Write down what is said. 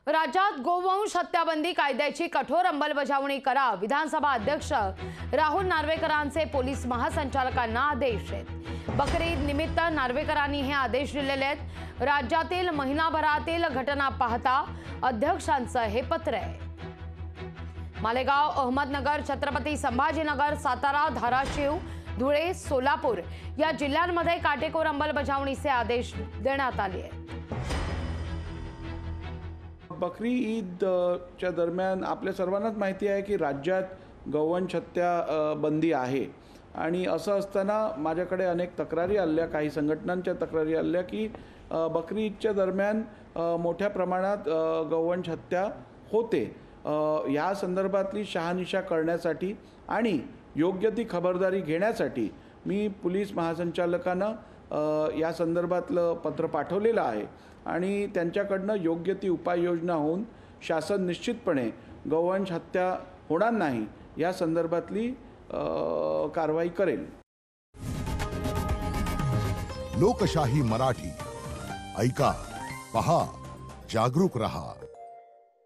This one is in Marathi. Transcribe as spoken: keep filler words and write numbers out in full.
राज्यात गोवंश हत्याबंदी कायद्याची कठोर अंमलबजावणी करा, विधानसभा अध्यक्ष राहुल नार्वेकरांचे पोलीस महासंचालकांना आदेश आहेत। बकरीद निमित्त नार्वेकरांनी हे आदेश दिलेले आहेत। राज्यातील महिनाभरातील घटना पाहता अध्यक्षांचं हे पत्र आहे। मालेगाव, अहमदनगर, छत्रपती संभाजीनगर, सातारा, धाराशिव, धुळे, सोलापूर या जिल्ह्यांमध्ये काटेकोर अंमलबजावणीचे आदेश देण्यात आले आहेत। बकरी ईद च्या दरम्यान आपल्या सर्वांनाच माहिती आहे की राज्यात गौवंश हत्या बंदी आहे आणि असं असताना माझ्याकडे अनेक तक्रारी आल्या, काही संघटनांच्या तक्रारी आल्या की बकरी ईदच्या दरम्यान मोठ्या प्रमाणात गौवंश हत्या होते। या संदर्भातली शहानिशा करण्यासाठी आणि योग्य ती खबरदारी घेण्यासाठी मी पोलीस महासंचालकांना या संदर्भातलं पत्र पाठवलेलं आहे आणि त्यांच्याकडनं योग्य ती उपाययोजना होऊन शासन निश्चितपणे गौवंश हत्या होणार नाही या संदर्भातली कारवाई करेल। लोकशाही मराठी ऐका, पहा, जागरूक रहा।